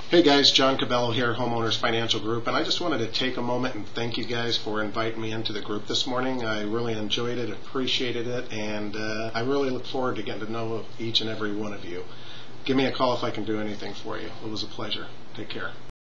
Hey guys, John Cabello here, Homeowners Financial Group, and I just wanted to take a moment and thank you guys for inviting me into the group this morning. I really enjoyed it, appreciated it, and I really look forward to getting to know each and every one of you. Give me a call if I can do anything for you. It was a pleasure. Take care.